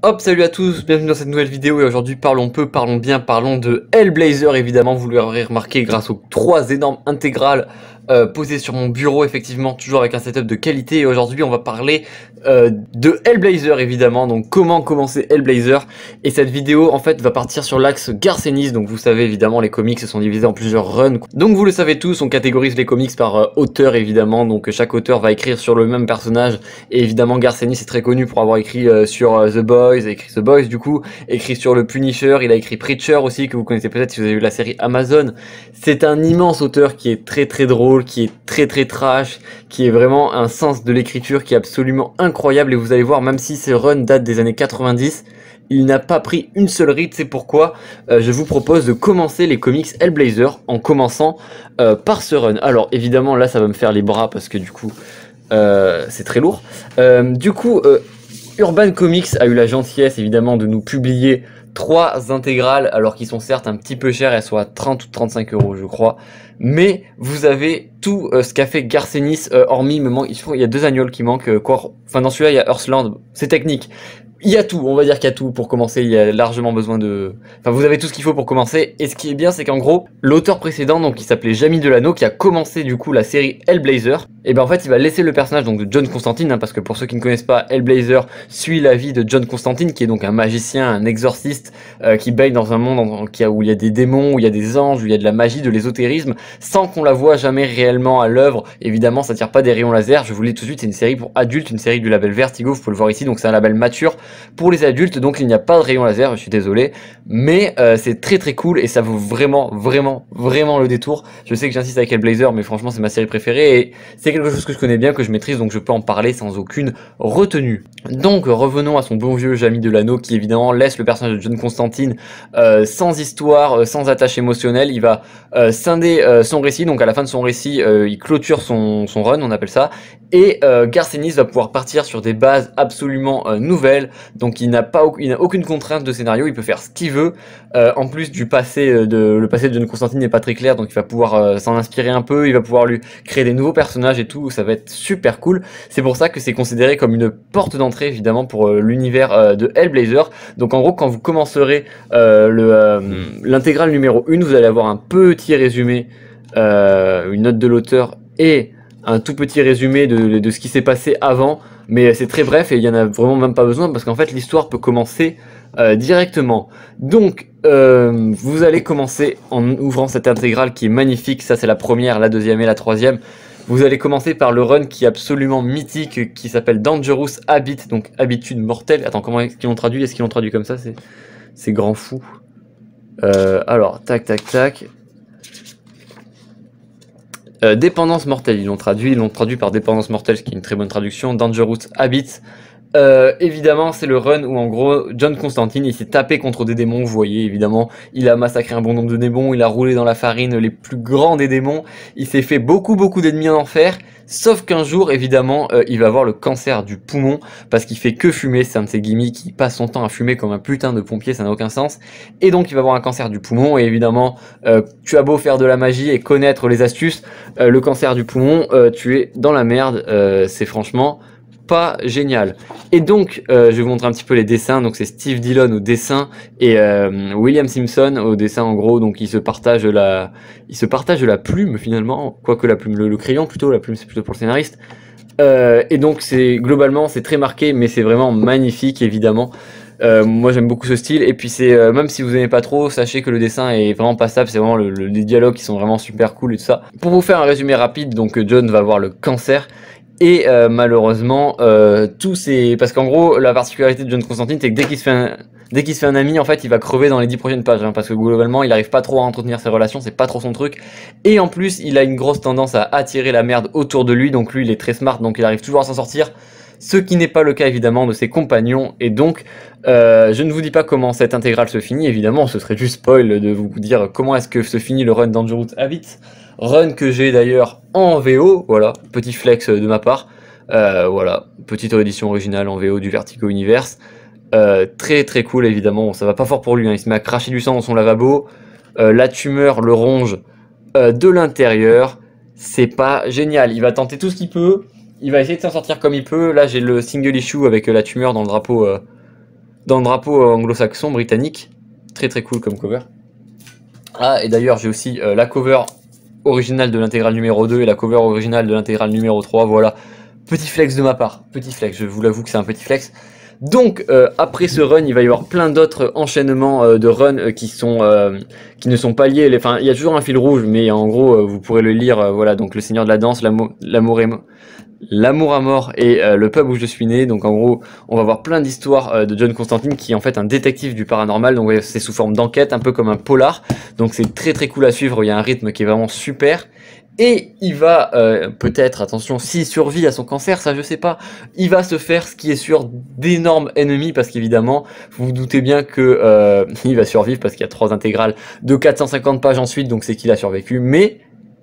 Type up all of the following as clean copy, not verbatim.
Hop, salut à tous, bienvenue dans cette nouvelle vidéo et aujourd'hui parlons peu, parlons bien, parlons de Hellblazer évidemment, vous l'aurez remarqué grâce aux 3 énormes intégrales posées sur mon bureau effectivement, toujours avec un setup de qualité et aujourd'hui on va parler de Hellblazer évidemment, donc comment commencer Hellblazer et cette vidéo en fait va partir sur l'axe Garth Ennis, donc vous savez évidemment les comics se sont divisés en plusieurs runs, donc vous le savez tous, on catégorise les comics par auteur évidemment, donc chaque auteur va écrire sur le même personnage et évidemment Garth Ennis est très connu pour avoir écrit sur The Boys, il a écrit The Boys du coup, écrit sur le Punisher, il a écrit Preacher aussi que vous connaissez peut-être si vous avez vu la série Amazon. C'est un immense auteur qui est très drôle, qui est très trash, qui est vraiment un sens de l'écriture qui est absolument incroyable et vous allez voir même si ces runs datent des années 90, il n'a pas pris une seule ride, c'est pourquoi je vous propose de commencer les comics Hellblazer en commençant par ce run. Alors évidemment là ça va me faire les bras parce que du coup c'est très lourd. Urban Comics a eu la gentillesse évidemment de nous publier 3 intégrales, alors qu'ils sont certes un petit peu chers, elles sont à 30 ou 35 € je crois, mais vous avez tout ce qu'a fait Garth Ennis, hormis il y a 2 agnols qui manquent, enfin dans celui-là il y a Earthland, c'est technique. Il y a tout, on va dire qu'il y a tout pour commencer, il y a largement besoin de... Enfin vous avez tout ce qu'il faut pour commencer, et ce qui est bien c'est qu'en gros, l'auteur précédent, donc qui s'appelait Jamie Delano, qui a commencé du coup la série Hellblazer, et ben en fait il va laisser le personnage donc de John Constantine, hein, parce que pour ceux qui ne connaissent pas, Hellblazer suit la vie de John Constantine, qui est donc un magicien, un exorciste, qui baigne dans un monde où il y a des démons, où il y a des anges, où il y a de la magie, de l'ésotérisme, sans qu'on la voit jamais réellement à l'œuvre. Évidemment ça tire pas des rayons laser, je vous le dis tout de suite, c'est une série pour adultes, une série du label Vertigo, vous pouvez le voir ici, donc c'est un label mature pour les adultes, donc il n'y a pas de rayon laser, je suis désolé, mais c'est très cool et ça vaut vraiment le détour. Je sais que j'insiste avec Hellblazer, mais franchement c'est ma série préférée et c'est quelque chose que je connais bien, que je maîtrise, donc je peux en parler sans aucune retenue. Donc revenons à son bon vieux Jamie Delano qui évidemment laisse le personnage de John Constantine sans histoire, sans attache émotionnelle. Il va scinder son récit, donc à la fin de son récit il clôture son run, on appelle ça, et Garth Ennis va pouvoir partir sur des bases absolument nouvelles, donc il n'a aucune contrainte de scénario, il peut faire ce qu'il veut. En plus du passé, le passé de John Constantine n'est pas très clair, donc il va pouvoir s'en inspirer un peu, il va pouvoir lui créer des nouveaux personnages et tout, ça va être super cool. C'est pour ça que c'est considéré comme une porte d'entrée évidemment pour l'univers de Hellblazer. Donc en gros quand vous commencerez l'intégrale numéro 1, vous allez avoir un petit résumé, une note de l'auteur et un tout petit résumé de ce qui s'est passé avant, mais c'est très bref et il y en a vraiment même pas besoin parce qu'en fait l'histoire peut commencer directement. Donc vous allez commencer en ouvrant cette intégrale qui est magnifique, ça c'est la première, la deuxième et la troisième. Vous allez commencer par le run qui est absolument mythique, qui s'appelle Dangerous Habit, donc habitude mortelle. Attends, comment est-ce qu'ils l'ont traduit? Est-ce qu'ils l'ont traduit comme ça? C'est grand fou. Alors, tac. Dépendance mortelle, ils l'ont traduit par dépendance mortelle, ce qui est une très bonne traduction. Dangerous Habit. Évidemment c'est le run où en gros John Constantine il s'est tapé contre des démons, vous voyez évidemment il a massacré un bon nombre de démons, il a roulé dans la farine les plus grands des démons, il s'est fait beaucoup d'ennemis en enfer, sauf qu'un jour évidemment il va avoir le cancer du poumon parce qu'il fait que fumer, c'est un de ses gimmicks, il passe son temps à fumer comme un putain de pompier, ça n'a aucun sens, et donc il va avoir un cancer du poumon et évidemment tu as beau faire de la magie et connaître les astuces, le cancer du poumon tu es dans la merde, c'est franchement pas génial. Et donc je vais vous montrer un petit peu les dessins, donc c'est Steve Dillon au dessin et William Simpson au dessin en gros, donc ils se partagent la plume finalement, quoique la plume, le crayon plutôt, la plume c'est plutôt pour le scénariste. Et donc globalement c'est très marqué mais c'est vraiment magnifique évidemment. Moi j'aime beaucoup ce style et puis c'est même si vous aimez pas trop, sachez que le dessin est vraiment passable, c'est vraiment les dialogues qui sont vraiment super cool et tout ça. Pour vous faire un résumé rapide, donc John va avoir le cancer. Et malheureusement, parce qu'en gros, la particularité de John Constantine, c'est que dès qu'il se fait un ami, en fait, il va crever dans les 10 prochaines pages, hein, parce que globalement, il arrive pas trop à entretenir ses relations, c'est pas trop son truc. Et en plus, il a une grosse tendance à attirer la merde autour de lui, donc lui, il est très smart, donc il arrive toujours à s'en sortir. Ce qui n'est pas le cas évidemment de ses compagnons, et donc je ne vous dis pas comment cette intégrale se finit, évidemment, ce serait juste spoil de vous dire comment est-ce que se finit le run Dangerous Habit. Run que j'ai d'ailleurs en VO, voilà, petit flex de ma part, voilà, petite réédition originale en VO du Vertigo Universe, très cool évidemment, ça va pas fort pour lui, hein. Il se met à cracher du sang dans son lavabo, la tumeur le ronge de l'intérieur, c'est pas génial, il va tenter tout ce qu'il peut, il va essayer de s'en sortir comme il peut, là j'ai le single issue avec la tumeur dans le drapeau dans le drapeau anglo-saxon britannique. Très très cool comme cover. Ah, et d'ailleurs j'ai aussi la cover originale de l'intégrale numéro 2 et la cover originale de l'intégrale numéro 3, voilà. Petit flex de ma part, petit flex, je vous l'avoue que c'est un petit flex. Donc après ce run, il va y avoir plein d'autres enchaînements de runs qui ne sont pas liés. Enfin, il y a toujours un fil rouge, mais en gros, vous pourrez le lire. Voilà, donc le Seigneur de la Danse, l'amour à mort et le pub où je suis né. Donc en gros, on va voir plein d'histoires de John Constantine qui est en fait un détective du paranormal. Donc c'est sous forme d'enquête, un peu comme un polar. Donc c'est très très cool à suivre. Il y a un rythme qui est vraiment super. Et il va peut-être, attention, s'il survit à son cancer, ça je sais pas, il va se faire, ce qui est sûr, d'énormes ennemis, parce qu'évidemment, vous vous doutez bien que il va survivre, parce qu'il y a 3 intégrales de 450 pages ensuite, donc c'est qu'il a survécu, mais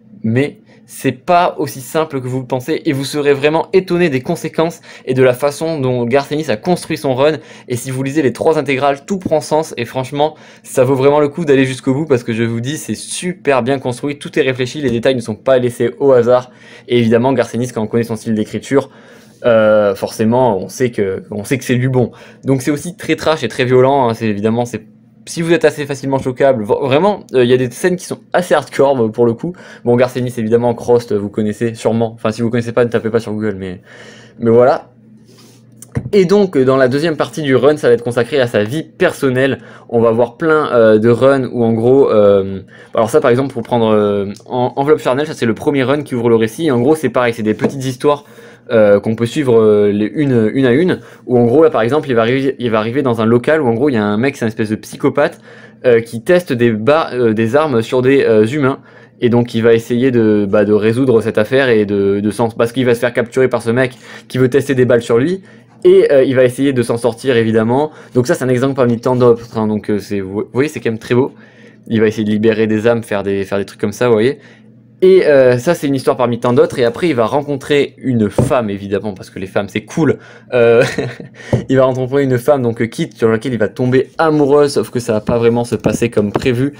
c'est pas aussi simple que vous le pensez, et vous serez vraiment étonné des conséquences et de la façon dont Garth Ennis a construit son run. Et si vous lisez les 3 intégrales, tout prend sens, et franchement, ça vaut vraiment le coup d'aller jusqu'au bout, parce que je vous dis, c'est super bien construit, tout est réfléchi, les détails ne sont pas laissés au hasard, et évidemment, Garth Ennis, quand on connaît son style d'écriture, forcément, on sait que c'est du bon. Donc c'est aussi très trash et très violent, hein, évidemment, si vous êtes assez facilement choquable, vraiment, il y a des scènes qui sont assez hardcore pour le coup. Bon, Garth Ennis, évidemment, Crost, vous connaissez sûrement. Enfin, si vous connaissez pas, ne tapez pas sur Google, mais voilà. Et donc, dans la deuxième partie du run, ça va être consacré à sa vie personnelle. On va voir plein de runs où, en gros, alors ça, par exemple, pour prendre Enveloppe charnelle, ça c'est le premier run qui ouvre le récit. Et en gros, c'est pareil, c'est des petites histoires qu'on peut suivre une à une, où en gros là par exemple il va arriver dans un local où en gros il y a un mec, c'est un espèce de psychopathe qui teste des armes sur des humains, et donc il va essayer de résoudre cette affaire et parce qu'il va se faire capturer par ce mec qui veut tester des balles sur lui, et il va essayer de s'en sortir évidemment. Donc ça c'est un exemple parmi tant d'autres, hein, donc vous voyez, c'est quand même très beau. Il va essayer de libérer des âmes, faire des trucs comme ça, vous voyez. Et ça c'est une histoire parmi tant d'autres, et après il va rencontrer une femme évidemment, parce que les femmes c'est cool. Il va rencontrer une femme, donc Kit, sur laquelle il va tomber amoureux, sauf que ça va pas vraiment se passer comme prévu.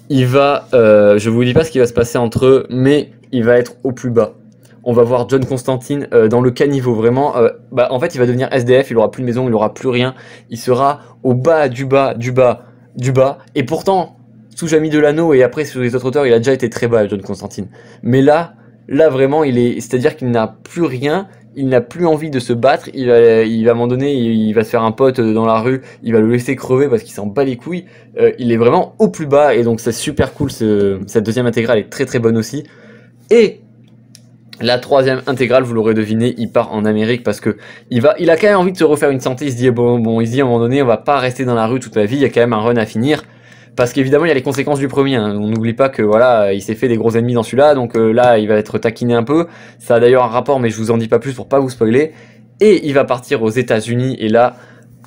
Je vous dis pas ce qui va se passer entre eux, mais il va être au plus bas. On va voir John Constantine dans le caniveau, vraiment, en fait il va devenir SDF, il aura plus de maison, il aura plus rien, il sera au bas du bas du bas du bas, et pourtant sous Jamie Delano et après sous les autres auteurs, il a déjà été très bas, John Constantine. Mais là vraiment, c'est-à-dire qu'il n'a plus rien, il n'a plus envie de se battre, il va à un moment donné, il va se faire un pote dans la rue, il va le laisser crever parce qu'il s'en bat les couilles. Il est vraiment au plus bas, et donc c'est super cool, cette deuxième intégrale est très très bonne aussi. Et la troisième intégrale, vous l'aurez deviné, il part en Amérique parce que il a quand même envie de se refaire une santé. Il se dit bon, il se dit à un moment donné, on va pas rester dans la rue toute la vie, il y a quand même un run à finir. Parce qu'évidemment, il y a les conséquences du premier, hein. On n'oublie pas que voilà, il s'est fait des gros ennemis dans celui-là, donc là, il va être taquiné un peu. Ça a d'ailleurs un rapport, mais je vous en dis pas plus pour pas vous spoiler. Et il va partir aux États-Unis, et là,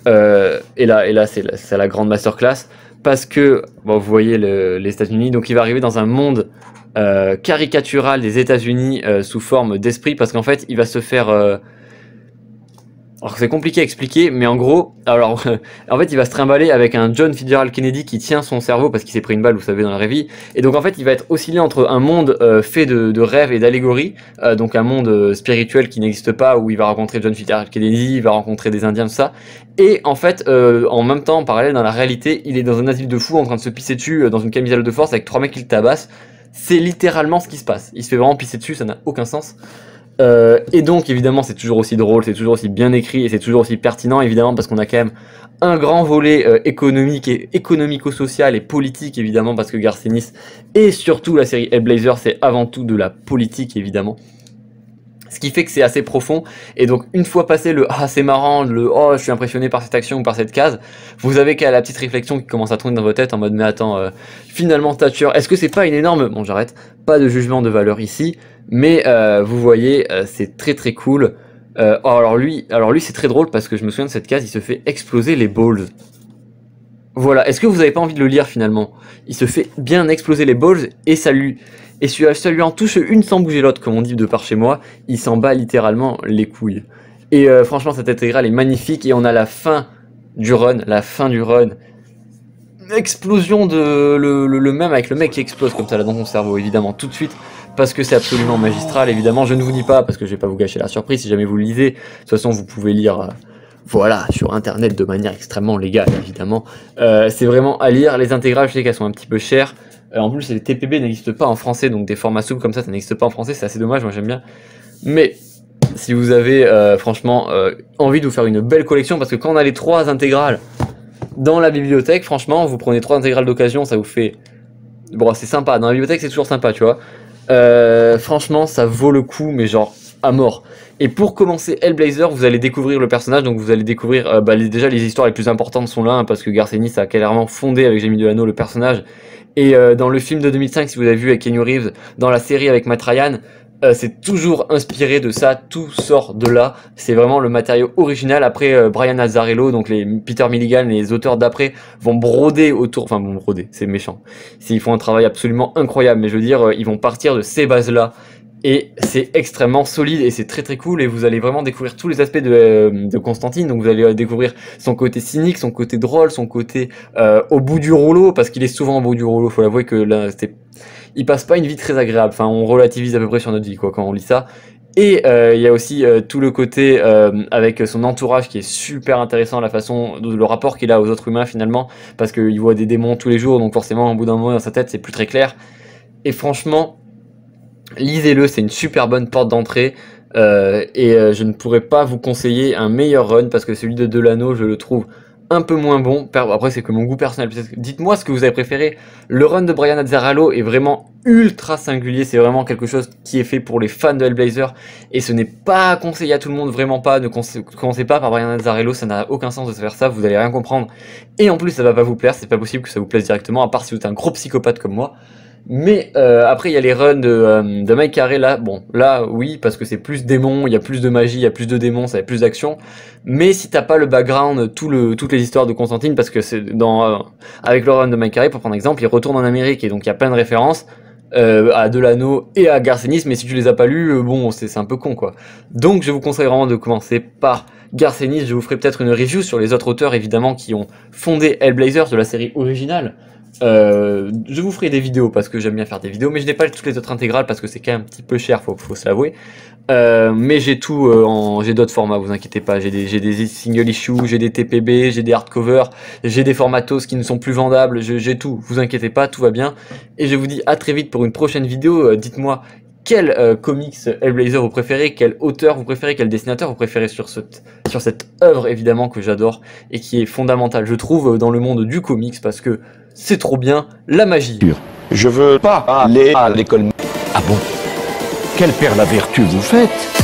c'est la grande masterclass, parce que bon, vous voyez les États-Unis, donc il va arriver dans un monde caricatural des États-Unis sous forme d'esprit, parce qu'en fait, il va se faire alors c'est compliqué à expliquer, mais en gros, alors en fait il va se trimballer avec un John Fitzgerald Kennedy qui tient son cerveau parce qu'il s'est pris une balle, vous savez, dans la vraie vie, et donc en fait il va être oscillé entre un monde fait de rêves et d'allégories, donc un monde spirituel qui n'existe pas, où il va rencontrer John Fitzgerald Kennedy, il va rencontrer des Indiens, tout ça, et en fait en même temps, en parallèle, dans la réalité, il est dans un asile de fous en train de se pisser dessus dans une camisole de force avec 3 mecs qui le tabassent. C'est littéralement ce qui se passe, il se fait vraiment pisser dessus, ça n'a aucun sens. Et donc évidemment c'est toujours aussi drôle, c'est toujours aussi bien écrit, et c'est toujours aussi pertinent évidemment, parce qu'on a quand même un grand volet économique et économico-social et politique évidemment, parce que Garth Ennis et surtout la série Hellblazer, c'est avant tout de la politique évidemment. Ce qui fait que c'est assez profond, et donc une fois passé le « ah c'est marrant », le « oh je suis impressionné par cette action ou par cette case », vous avez qu'à la petite réflexion qui commence à tourner dans votre tête en mode « mais attends, finalement Thatcher, est-ce que c'est pas une énorme… » Bon j'arrête, pas de jugement de valeur ici, mais vous voyez, c'est très très cool. Alors lui c'est très drôle, parce que je me souviens de cette case, il se fait exploser les balls. Voilà, est-ce que vous avez pas envie de le lire finalement? Il se fait bien exploser les balls, et ça lui en touche une sans bouger l'autre, comme on dit de par chez moi, il s'en bat littéralement les couilles. Et franchement cette intégrale est magnifique, et on a la fin du run, explosion de le même avec le mec qui explose comme ça là dans son cerveau évidemment tout de suite, parce que c'est absolument magistral évidemment. Je ne vous dis pas parce que je vais pas vous gâcher la surprise si jamais vous le lisez, de toute façon vous pouvez lire voilà, sur internet de manière extrêmement légale évidemment. C'est vraiment à lire, les intégrales je sais qu'elles sont un petit peu chères. En plus les TPB n'existent pas en français, donc des formats souples comme ça n'existe pas en français, c'est assez dommage, moi j'aime bien. Mais si vous avez franchement envie de vous faire une belle collection, parce que quand on a les 3 intégrales dans la bibliothèque, franchement vous prenez 3 intégrales d'occasion, ça vous fait... Bon c'est sympa, dans la bibliothèque c'est toujours sympa tu vois. Franchement ça vaut le coup, mais genre à mort. Et pour commencer Hellblazer, vous allez découvrir le personnage, donc vous allez découvrir déjà les histoires les plus importantes sont là, hein, parce que Garcenis a clairement fondé avec Jamie Delano le personnage. Et dans le film de 2005, si vous avez vu avec Keanu Reeves, dans la série avec Matt Ryan, c'est toujours inspiré de ça, tout sort de là, c'est vraiment le matériau original. Après Brian Azzarello, donc les Peter Milligan, les auteurs d'après vont broder autour, enfin vont broder, c'est méchant, ils font un travail absolument incroyable, mais je veux dire, ils vont partir de ces bases là, et c'est extrêmement solide et c'est très très cool, et vous allez vraiment découvrir tous les aspects de Constantine. Donc vous allez découvrir son côté cynique, son côté drôle, son côté au bout du rouleau, parce qu'il est souvent au bout du rouleau, faut l'avouer que là, il passe pas une vie très agréable, enfin on relativise à peu près sur notre vie quoi quand on lit ça. Et il y a aussi tout le côté avec son entourage qui est super intéressant, la façon, le rapport qu'il a aux autres humains finalement, parce qu'il voit des démons tous les jours, donc forcément au bout d'un moment dans sa tête c'est plus très clair. Et franchement, lisez-le, c'est une super bonne porte d'entrée, je ne pourrais pas vous conseiller un meilleur run, parce que celui de Delano je le trouve un peu moins bon. Après c'est que mon goût personnel, dites-moi ce que vous avez préféré. Le run de Brian Azzarello est vraiment ultra singulier, c'est vraiment quelque chose qui est fait pour les fans de Hellblazer, et ce n'est pas conseillé à tout le monde, vraiment pas. Ne commencez pas par Brian Azzarello, ça n'a aucun sens de faire ça, vous allez rien comprendre, et en plus ça va pas vous plaire, c'est pas possible que ça vous plaise directement, à part si vous êtes un gros psychopathe comme moi. Mais après il y a les runs de Mike Carey là, bon là oui, parce que c'est plus démons, il y a plus de magie, il y a plus de démons, ça a plus d'action. Mais si t'as pas le background, toutes les histoires de Constantine, parce que c'est avec le run de Mike Carey pour prendre exemple, il retourne en Amérique et donc il y a plein de références à Delano et à Garcenis, mais si tu les as pas lus, bon c'est un peu con quoi. Donc je vous conseille vraiment de commencer par Garcenis. Je vous ferai peut-être une review sur les autres auteurs évidemment qui ont fondé Hellblazer de la série originale. Je vous ferai des vidéos parce que j'aime bien faire des vidéos, mais je n'ai pas toutes les autres intégrales parce que c'est quand même un petit peu cher, faut se l'avouer. Mais j'ai tout, j'ai d'autres formats, vous inquiétez pas, j'ai des single issues, j'ai des TPB, j'ai des hardcovers, j'ai des formatos qui ne sont plus vendables, j'ai tout, vous inquiétez pas, tout va bien. Et je vous dis à très vite pour une prochaine vidéo. Dites-moi quel comics Hellblazer vous préférez, quel auteur vous préférez, quel dessinateur vous préférez sur cette œuvre évidemment que j'adore et qui est fondamentale je trouve dans le monde du comics, parce que c'est trop bien, la magie. Je veux pas aller à l'école. Ah bon? Quelle père la vertu vous faites?